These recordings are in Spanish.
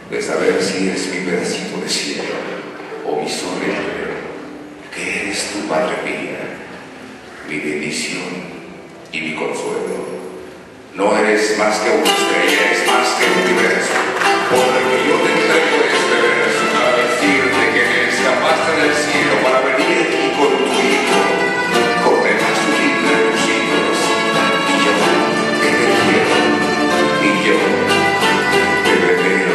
de saber si eres mi pedacito de cielo o mi sonrisa, que eres tu Madre mía, mi bendición y mi consuelo. No eres más que una estrella, es más que un universo, por el que yo te entrego este verso para decirte que me escapaste del cielo para venir aquí con tu hijo, con el más sublime de los hijos, y yo que te quiero, y yo te venero.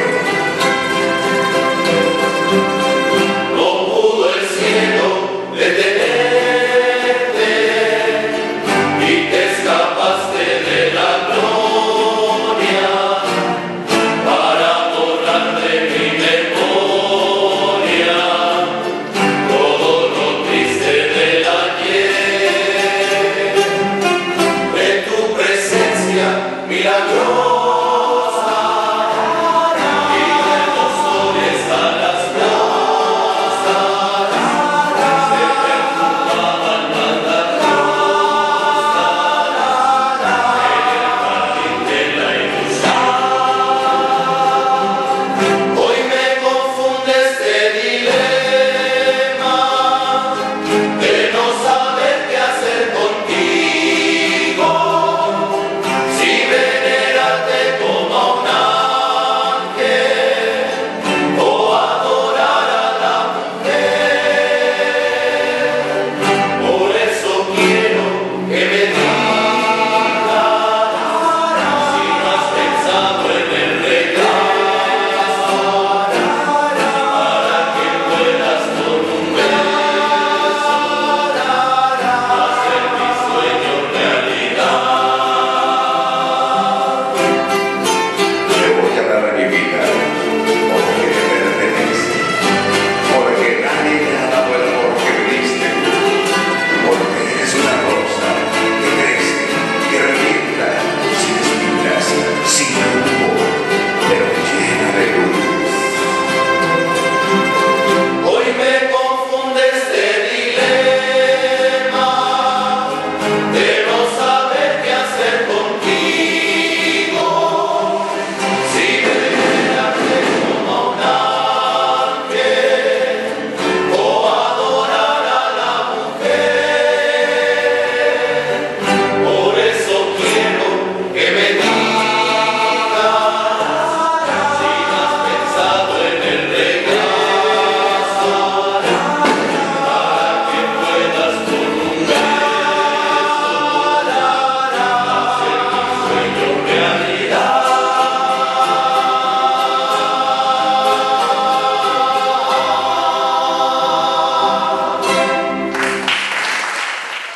No pudo el cielo detenerte y te escapaste de la gloria para borrar de mi memoria todo lo triste del ayer. De tu presencia milagrosa